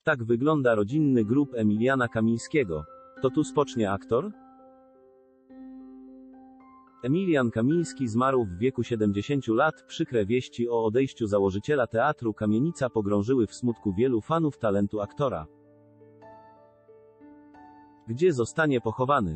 Tak wygląda rodzinny grób Emiliana Kamińskiego. To tu spocznie aktor? Emilian Kamiński zmarł w wieku 70 lat. Przykre wieści o odejściu założyciela teatru Kamienica pogrążyły w smutku wielu fanów talentu aktora. Gdzie zostanie pochowany?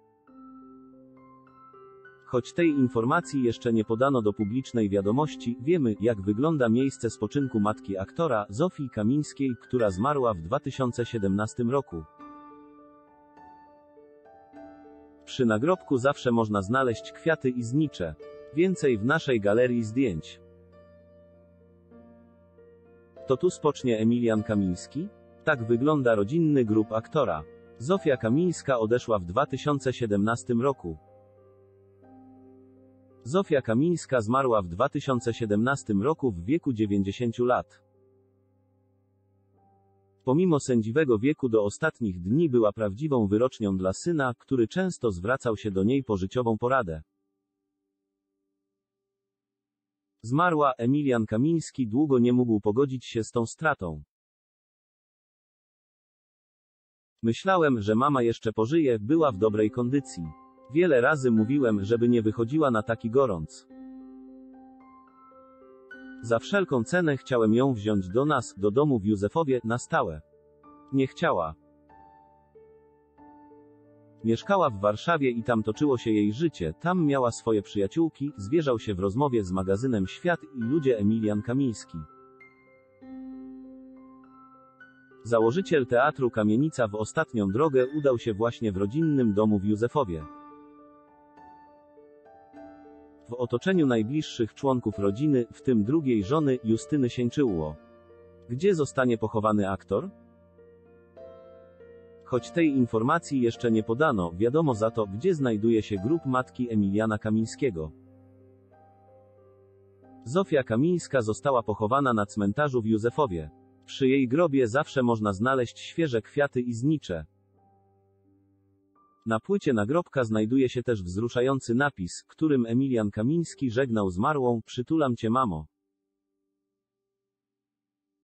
Choć tej informacji jeszcze nie podano do publicznej wiadomości, wiemy, jak wygląda miejsce spoczynku matki aktora, Zofii Kamińskiej, która zmarła w 2017 roku. Przy nagrobku zawsze można znaleźć kwiaty i znicze. Więcej w naszej galerii zdjęć. To tu spocznie Emilian Kamiński? Tak wygląda rodzinny grób aktora. Zofia Kamińska odeszła w 2017 roku. Zofia Kamińska zmarła w 2017 roku w wieku 90 lat. Pomimo sędziwego wieku do ostatnich dni była prawdziwą wyrocznią dla syna, który często zwracał się do niej po życiową poradę. Zmarła. Emilian Kamiński długo nie mógł pogodzić się z tą stratą. Myślałem, że mama jeszcze pożyje, była w dobrej kondycji. Wiele razy mówiłem, żeby nie wychodziła na taki gorąc. Za wszelką cenę chciałem ją wziąć do nas, do domu w Józefowie, na stałe. Nie chciała. Mieszkała w Warszawie i tam toczyło się jej życie, tam miała swoje przyjaciółki, zwierzał się w rozmowie z magazynem Świat i Ludzie Emilian Kamiński. Założyciel teatru Kamienica w ostatnią drogę udał się właśnie w rodzinnym domu w Józefowie. W otoczeniu najbliższych członków rodziny, w tym drugiej żony, Justyny Sieńczyło. Gdzie zostanie pochowany aktor? Choć tej informacji jeszcze nie podano, wiadomo za to, gdzie znajduje się grób matki Emiliana Kamińskiego. Zofia Kamińska została pochowana na cmentarzu w Józefowie. Przy jej grobie zawsze można znaleźć świeże kwiaty i znicze. Na płycie nagrobka znajduje się też wzruszający napis, którym Emilian Kamiński żegnał zmarłą: przytulam cię, mamo.